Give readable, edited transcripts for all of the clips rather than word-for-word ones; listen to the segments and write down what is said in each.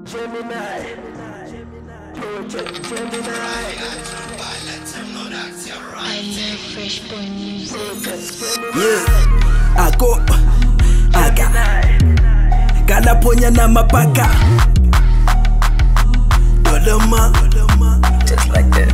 Gemini. Project Gemini. Fresh boy music. Yeah, aga kanaponya na mapaka Dodoma, Just like this.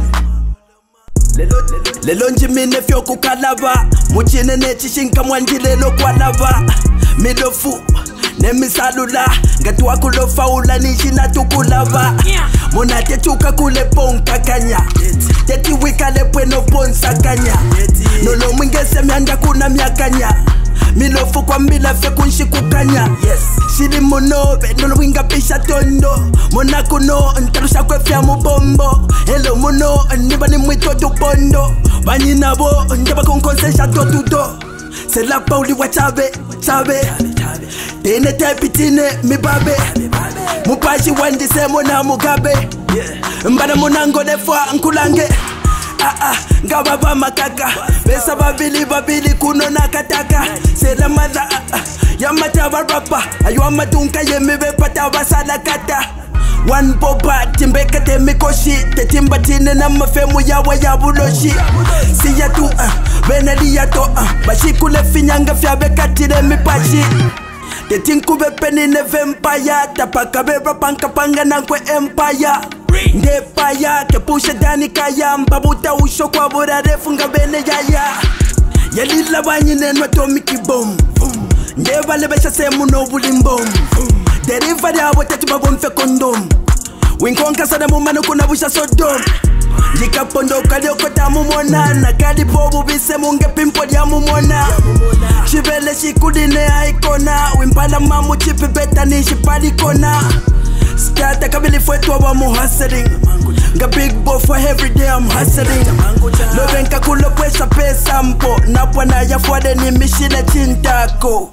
lelo njimine fyo kukalava muchine nechishinka mwanji lelo kwalava milofu nemisalula ngati wakulofaula nishina tukulava muna tetuka kule ponka kanya tetiwika lepweno ponsa kanya nolo mwingese myanda kuna myakanya milofu kwa mbila fe kunshikukanya shili munobe nolo winga pisha tondo muna kuno ntarusha kwefya mubombo elo muno niba ni mwito tupondo banyinabo njaba kunkonsesha totuto sela pauli wa chabe tene tepitine mibabe mupashi wandise muna mugabe mbana munango defwa nkulange ngababa makaka besa babili kuno nakataka sela madha yamata barapa aywa matunka yemibe pata basala kata one boba timbeka temikoshi tetimba tine na mafemu yawa yabuloshi siya tu benelia to bashikule finyanga fyabe katire mipashi tetinkube penine vampire tapaka beba panka panga nankwe empire ndepaya kepusha dani kaya mbabuta usho kwa bora refu nga bene yaya yalila banyine nwatomiki bom ndebale besha semu no bulimbom deriva yabo tatu babomfe kondom winkonka sana mumano kuna busha sodom jikapondo kalioko tamumona na kali bobu bise munge pimpo ya mumona shivele shikudine aikona wimpala mamu chipi beta nishipali kona Stata kabili fwetwa wa mu hustling Nga big boy for every day I'm hustling Lovenka kulo pwesa pesa mpo Napwana ya fwade ni mishile chintako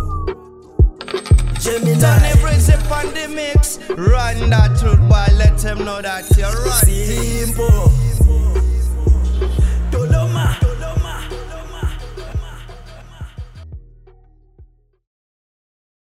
Gemini. Tony Prince on the mix. Run that truth boy, let him know that you're right. Simple.